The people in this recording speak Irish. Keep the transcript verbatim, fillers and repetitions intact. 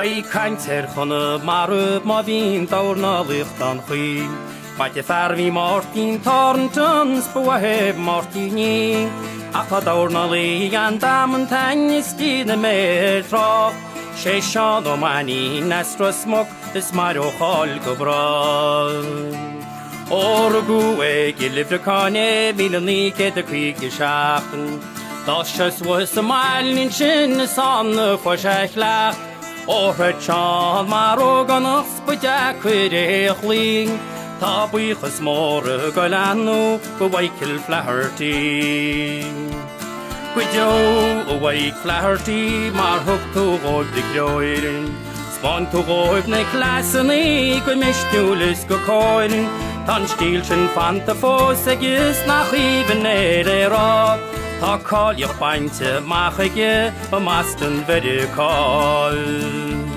Wai cancer chona marw ma fi'n dawrna lichtan chwi. Faint e farfi Martin Thorntons bwa heb Martin ni. Ac o dawrna li gan dam yn tangis dyn y mer troch. Siesion o mani nestro smog ys mar o chol gobral. O'r gwe gilifr cane fi'n yn ni ged y cwig i siachen. Dosios wys y mael ni'n sy'n y son y fwysach lach. O'r hydsiad mar o ganach sbwyda cwyr eich ling. Ta bwych ys môr y golanw y waicil flaherty. Gwydio y waik flaherty mar hwg to goib dy groerin. Sbon to goib neu clasen i gwymistwlys go coerin. Tan stil sy'n fant y ffos ag ys na chifin er e rog. Ta col i'ch baint y mach ag y mast yn feri col.